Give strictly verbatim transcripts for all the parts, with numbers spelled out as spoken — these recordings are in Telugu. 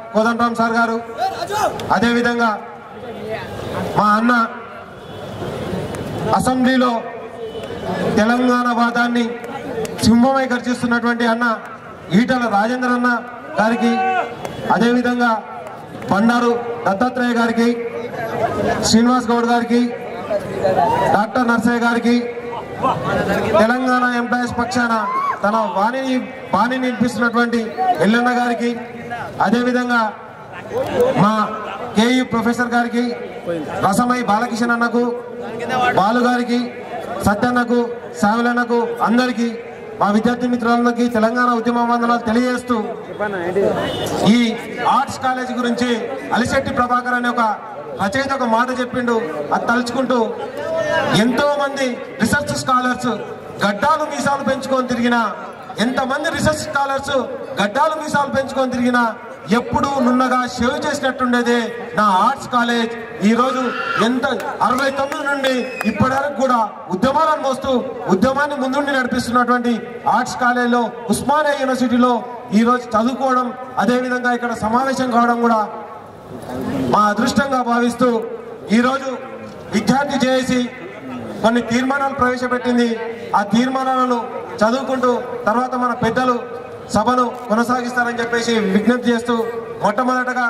కోదండరామ్ సార్ గారు, అదేవిధంగా మా అన్న అసెంబ్లీలో తెలంగాణ వాదాన్ని సింహమై గర్జిస్తున్నటువంటి అన్న ఈటల రాజేందర్ అన్న గారికి, అదేవిధంగా బండారు దత్తాత్రేయ గారికి, శ్రీనివాస్ గౌడ్ గారికి, డాక్టర్ నర్సయ్య గారికి, తెలంగాణ ఎంప్లాయీస్ పక్షాన తన వాణిని వాణి నిలిపిస్తున్నటువంటి ఎల్లన్న గారికి, అదేవిధంగా మా కేయూ ప్రొఫెసర్ గారికి, రసమై బాలకిషన్ అన్నకు, బాలు గారికి, సత్యన్నకు, సావిలన్నకు, అందరికీ మా విద్యార్థి మిత్రులందరికీ తెలంగాణ ఉద్యమ వందనాలు తెలియజేస్తూ, ఈ ఆర్ట్స్ కాలేజీ గురించి అలిశెట్టి ప్రభాకర్ అనే ఒక రచయిత ఒక మాట చెప్పిండు. అది తలుచుకుంటూ, ఎంతో మంది రీసెర్చ్ స్కాలర్స్ గడ్డాలు మీసాలు పెంచుకొని తిరిగినా, ఎంతమంది రీసెర్చ్ స్కాలర్స్ గడ్డాలు మీసాలు పెంచుకొని తిరిగినా ఎప్పుడు నున్నగా సేవ్ చేసినట్టుండేదే నా ఆర్ట్స్ కాలేజ్. ఈ రోజు ఎంత అరవై తొమ్మిది నుండి ఇప్పటి వరకు కూడా ఉద్యమాలను మోస్తూ ఉద్యమాన్ని ముందుండి నడిపిస్తున్నటువంటి ఆర్ట్స్ కాలేజ్లో, ఉస్మానియా యూనివర్సిటీలో ఈ రోజు చదువుకోవడం, అదేవిధంగా ఇక్కడ సమావేశం కావడం కూడా మా అదృష్టంగా భావిస్తూ, ఈరోజు విద్యార్థి చేసి కొన్ని తీర్మానాలు ప్రవేశపెట్టింది. ఆ తీర్మానాలను చదువుకుంటూ తర్వాత మన పెద్దలు సభను కొనసాగిస్తారని చెప్పేసి విజ్ఞప్తి చేస్తూ, మొట్టమొదటగా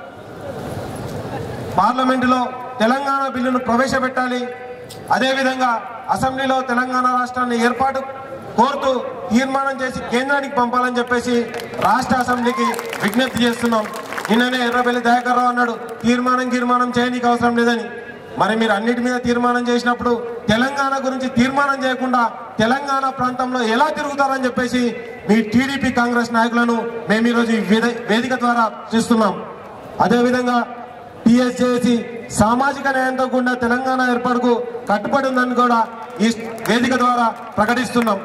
పార్లమెంటులో తెలంగాణ బిల్లును ప్రవేశపెట్టాలి, అదేవిధంగా అసెంబ్లీలో తెలంగాణ రాష్ట్రాన్ని ఏర్పాటు కోరుతూ తీర్మానం చేసి కేంద్రానికి పంపాలని చెప్పేసి రాష్ట్ర అసెంబ్లీకి విజ్ఞప్తి చేస్తున్నాం. నిన్ననే ఎర్రబెల్లి దయాకర్ రావు అన్నాడు, తీర్మానం తీర్మానం చేయనీకి అవసరం లేదని. మరి మీరు అన్నిటి మీద తీర్మానం చేసినప్పుడు తెలంగాణ గురించి తీర్మానం చేయకుండా తెలంగాణ ప్రాంతంలో ఎలా తిరుగుతారని చెప్పేసి మీ టీడీపీ కాంగ్రెస్ నాయకులను మేము ఈరోజు వేదిక ద్వారా చూస్తున్నాం. అదేవిధంగా టీఎస్జేసి సామాజిక న్యాయంతో కూడిన తెలంగాణ ఏర్పాటుకు కట్టుబడి ఉందని కూడా ఈ వేదిక ద్వారా ప్రకటిస్తున్నాం.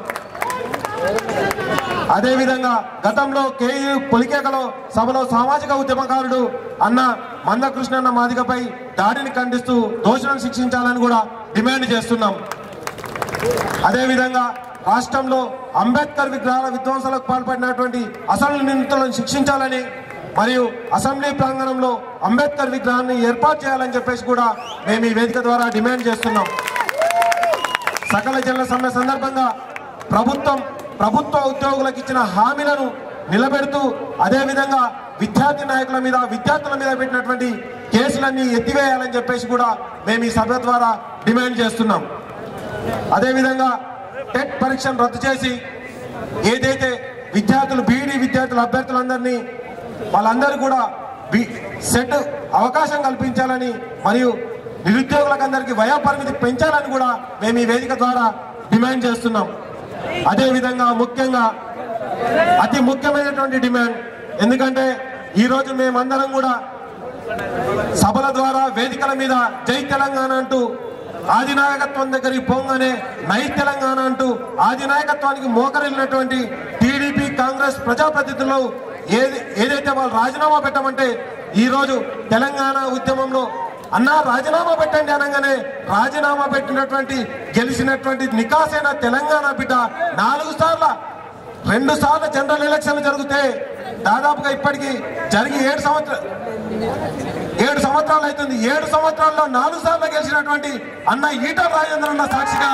అదేవిధంగా గతంలో కేయూ పొలికేకలో సభలో సామాజిక ఉద్యమకారుడు అన్న మందకృష్ణన్న మాదిగపై దాడిని ఖండిస్తూ దోషులను శిక్షించాలని కూడా డిమాండ్ చేస్తున్నాం. అదేవిధంగా రాష్ట్రంలో అంబేద్కర్ విగ్రహాల విధ్వంసాలకు పాల్పడినటువంటి అసలు నిందితులను శిక్షించాలని, మరియు అసెంబ్లీ ప్రాంగణంలో అంబేద్కర్ విగ్రహాన్ని ఏర్పాటు చేయాలని చెప్పేసి కూడా మేము ఈ వేదిక ద్వారా డిమాండ్ చేస్తున్నాం. సకల జనుల సమ్మె సందర్భంగా ప్రభుత్వం ప్రభుత్వ ఉద్యోగులకు ఇచ్చిన హామీలను నిలబెడుతూ, అదేవిధంగా విద్యార్థి నాయకుల మీద విద్యార్థుల మీద పెట్టినటువంటి కేసులన్నీ ఎత్తివేయాలని చెప్పేసి కూడా మేము ఈ సభ ద్వారా డిమాండ్ చేస్తున్నాం. అదేవిధంగా టెట్ పరీక్షను రద్దు చేసి ఏదైతే విద్యార్థులు బీఈడీ విద్యార్థుల అభ్యర్థులందరినీ వాళ్ళందరూ కూడా బి సెట్ అవకాశం కల్పించాలని, మరియు నిరుద్యోగులకు అందరికీ వయో పరిమితి పెంచాలని కూడా మేము ఈ వేదిక ద్వారా డిమాండ్ చేస్తున్నాం. అదేవిధంగా ముఖ్యంగా అతి ముఖ్యమైనటువంటి డిమాండ్, ఎందుకంటే ఈరోజు మేమందరం కూడా సభల ద్వారా వేదికల మీద జై తెలంగాణ అంటూ ఆదినాయకత్వం దగ్గరికి పోగానే నై తెలంగాణ అంటూ ఆదినాయకత్వానికి మోకరిల్లినటువంటి టీడీపీ కాంగ్రెస్ ప్రజాప్రతినిధులు ఏది ఏదైతే వాళ్ళు రాజీనామా పెట్టమంటే, ఈరోజు తెలంగాణ ఉద్యమంలో అన్నా రాజీనామా పెట్టండి అనగానే రాజీనామా పెట్టినటువంటి గెలిచినటువంటి నికాసైన తెలంగాణ బిడ్డ నాలుగు సార్ల రెండు సార్లు జనరల్ ఎలక్షన్లు జరిగితే దాదాపుగా ఇప్పటికీ జరిగి ఏడు సంవత్సరాలు ఏడు సంవత్సరాలు అవుతుంది. ఏడు సంవత్సరాల్లో నాలుగు సార్లు గెలిచినటువంటి అన్న ఈటల రాజేందర్ అన్న సాక్షిగా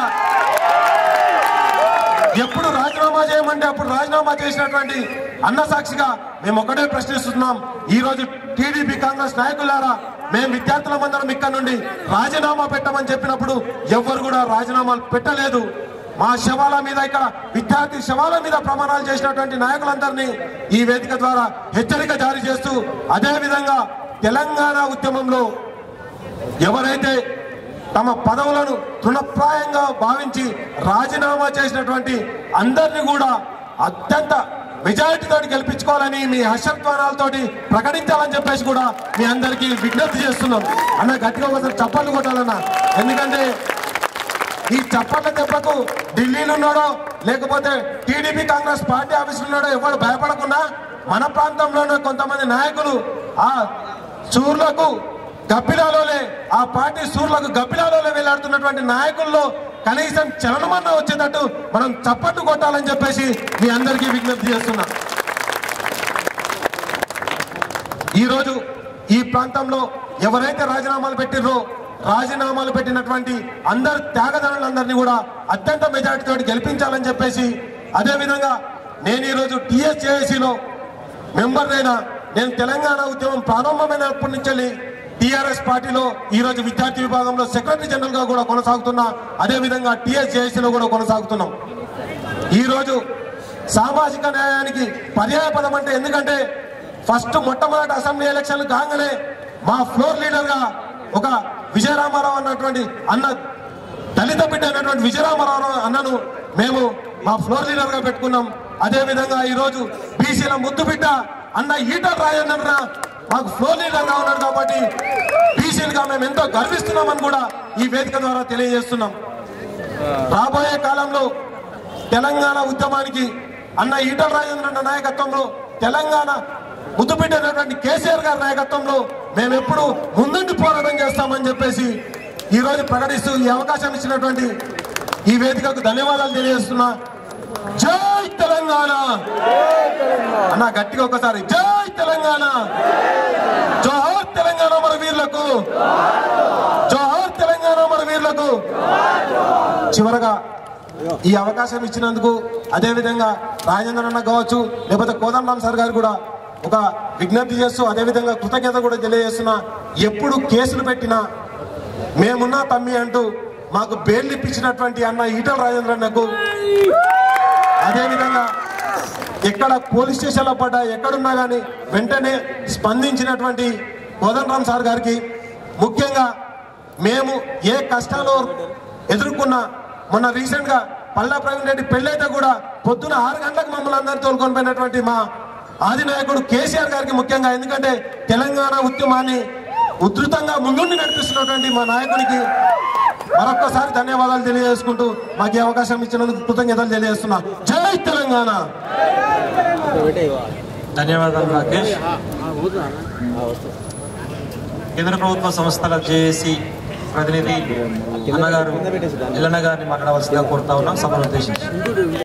ఎప్పుడు రాజీనామా చేయమంటే అప్పుడు రాజీనామా చేసినటువంటి అన్న సాక్షిగా మేము ఒకటే ప్రశ్నిస్తున్నాం. ఈ రోజు టీడీపీ కాంగ్రెస్ నాయకులారా, మేము విద్యార్థులమందరం ఇక్కడ నుండి రాజీనామా పెట్టమని చెప్పినప్పుడు ఎవ్వరు కూడా రాజీనామాలు పెట్టలేదు. మా శవాల మీద, ఇక్కడ విద్యార్థి శవాల మీద ప్రమాణాలు చేసినటువంటి నాయకులందరినీ ఈ వేదిక ద్వారా హెచ్చరిక జారీ చేస్తూ, అదేవిధంగా తెలంగాణ ఉద్యమంలో ఎవరైతే తమ పదవులను తృణప్రాయంగా భావించి రాజీనామా చేసినటువంటి అందరినీ కూడా అత్యంత మెజారిటీతో గెలిపించుకోవాలని మీ హర్షధ్వానాలతోటి ప్రకటించాలని చెప్పేసి కూడా మీ అందరికీ విజ్ఞప్తి చేస్తున్నాం. అన్న గట్టిగా ఒకసారి చప్పట్లు కొట్టాలన్నా, ఎందుకంటే ఈ చప్పట్ల దెబ్బకు ఢిల్లీలో ఉన్నాడో లేకపోతే టీడీపీ కాంగ్రెస్ పార్టీ ఆఫీసులో ఉన్నాడో ఎవరు భయపడకుండా మన ప్రాంతంలోనే కొంతమంది నాయకులు ఆ సూర్లకు గబ్బిలాలోనే ఆ పార్టీ సూర్లకు గబ్బిలాలోనే వేలాడుతున్నటువంటి నాయకుల్లో కనీసం చలనమన్నా వచ్చేటట్టు మనం చప్పట్లు కొట్టాలని చెప్పేసి మీ అందరికీ విజ్ఞప్తి చేస్తున్నా. ఈరోజు ఈ ప్రాంతంలో ఎవరైతే రాజీనామాలు పెట్టిర్రో రాజీనామాలు పెట్టినటువంటి అందరు త్యాగదారులందరినీ కూడా అత్యంత మెజార్టీతో గెలిపించాలని చెప్పేసి, అదేవిధంగా నేను ఈరోజు టీఎస్జేఏసీలో మెంబర్నైనా, నేను తెలంగాణ ఉద్యమం ప్రారంభమైనప్పటి నుంచి టీఆర్ఎస్ పార్టీలో ఈరోజు విద్యార్థి విభాగంలో సెక్రటరీ జనరల్ గా కూడా కొనసాగుతున్నా, అదేవిధంగా టీఎస్జేఏసీలో కూడా కొనసాగుతున్నాం. ఈరోజు సామాజిక న్యాయానికి పర్యాయ పదం అంటే, ఎందుకంటే ఫస్ట్ మొట్టమొదటి అసెంబ్లీ ఎలక్షన్లు కాగానే మా ఫ్లోర్ లీడర్ గా ఒక విజయరామారావు అన్నటువంటి అన్న దళిత బిడ్డ అయినటువంటి విజయరామారావు అన్నను మేము మా ఫ్లోర్ లీడర్ గా పెట్టుకున్నాం. అదేవిధంగా ఈరోజు బీసీల ముద్దు బిడ్డ అన్న ఈటల రాజేంద్ర మాకు ఫ్లోర్ లీడర్ గా ఉన్నాడు కాబట్టి బీసీలుగా మేము ఎంతో గర్విస్తున్నామని కూడా ఈ వేదిక ద్వారా తెలియజేస్తున్నాం. రాబోయే కాలంలో తెలంగాణ ఉద్యమానికి అన్న ఈటల రాజేంద్ర నాయకత్వంలో, తెలంగాణ ముద్దుబిడ్డ అయినటువంటి కేసీఆర్ గారి నాయకత్వంలో మేము ఎప్పుడు ముందుండి పోరాటం చేస్తామని చెప్పేసి ఈ రోజు ప్రకటిస్తూ ఈ అవకాశం ఇచ్చినటువంటి ఈ వేదికకు ధన్యవాదాలు తెలియజేస్తున్నా. జై తెలంగాణ అన్న, గట్టిగా ఒకసారి జై తెలంగాణ, జోహార్ తెలంగాణ మన వీరులకు, జోహార్ తెలంగాణ మన వీరులకు. చివరగా ఈ అవకాశం ఇచ్చినందుకు, అదేవిధంగా రాజేంద్ర అన్న కావచ్చు, లేకపోతే కోదండరామ్ సార్ గారు కూడా ఒక విజ్ఞప్తి చేస్తూ, అదేవిధంగా కృతజ్ఞత కూడా తెలియజేస్తున్నా. ఎప్పుడు కేసులు పెట్టినా మేమున్నా తమ్మి అంటూ మాకు బెయిల్ ఇప్పించినటువంటి అన్న ఈటల రాజేంద్రన్నకు, అదేవిధంగా ఎక్కడ పోలీస్ స్టేషన్లో పడ్డా ఎక్కడున్నా కానీ వెంటనే స్పందించినటువంటి కోదండరామ్ సార్ గారికి, ముఖ్యంగా మేము ఏ కష్టాలు ఎదుర్కొన్నా, మొన్న రీసెంట్ గా పల్లా ప్రవీణ్ రెడ్డి పెళ్ళైతే కూడా పొద్దున ఆరు గంటలకు మమ్మల్ని అందరూ తోలుకొని పోయినటువంటి మా ఆది నాయకుడు కేసీఆర్ గారికి ముఖ్యంగా, ఎందుకంటే తెలంగాణ ఉద్యమాన్ని ఉధృతంగా ముందుండి నడిపిస్తున్నటువంటి మా నాయకుడికి మరొక్కసారి ధన్యవాదాలు తెలియజేసుకుంటూ మాకు ఈ అవకాశం ఇచ్చినందుకు కృతజ్ఞతలు తెలియజేస్తున్నా. జై తెలంగాణ. ధన్యవాదాలు రాకేష్. కేంద్ర ప్రభుత్వ సంస్థల జేఏసీ ప్రతినిధి అన్నగారు ఎల్లన్న గారిని మాట్లాడవలసిందిగా కోరుతా ఉన్నాం సభను ఉద్దేశించి.